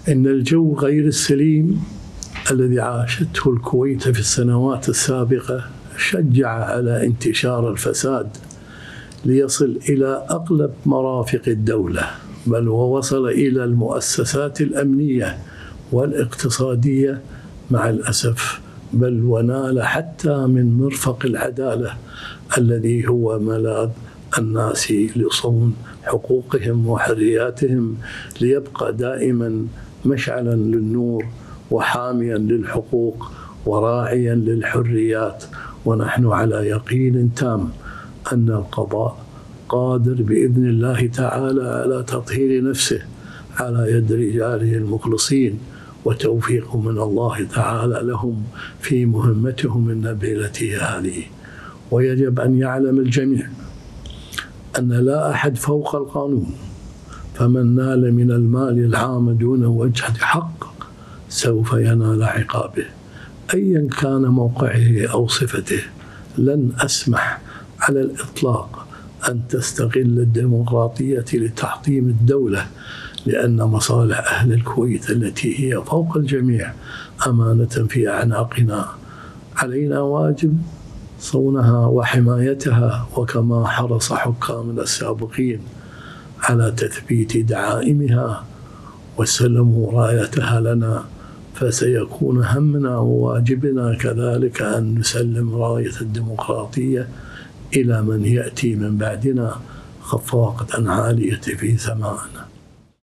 إن الجو غير السليم الذي عاشته الكويت في السنوات السابقة شجع على انتشار الفساد ليصل إلى أقلب مرافق الدولة، بل ووصل إلى المؤسسات الأمنية والاقتصادية مع الأسف، بل ونال حتى من مرفق العدالة الذي هو ملاذ الناس لصون حقوقهم وحرياتهم، ليبقى دائما مشعلا للنور وحاميا للحقوق وراعيا للحريات. ونحن على يقين تام أن القضاء قادر بإذن الله تعالى على تطهير نفسه على يد رجاله المخلصين، وتوفيق من الله تعالى لهم في مهمتهم النبيلة هذه. ويجب أن يعلم الجميع أن لا أحد فوق القانون، فمن نال من المال العام دون وجه حق سوف ينال عقابه أيا كان موقعه أو صفته. لن أسمح على الإطلاق أن تستغل الديمقراطية لتحطيم الدولة، لأن مصالح أهل الكويت التي هي فوق الجميع أمانة في أعناقنا، علينا واجب صونها وحمايتها، وكما حرص حكامنا السابقين على تثبيت دعائمها وسلموا رايتها لنا، فسيكون همنا وواجبنا كذلك أن نسلم راية الديمقراطية إلى من يأتي من بعدنا خفاقة عالية في سماءنا.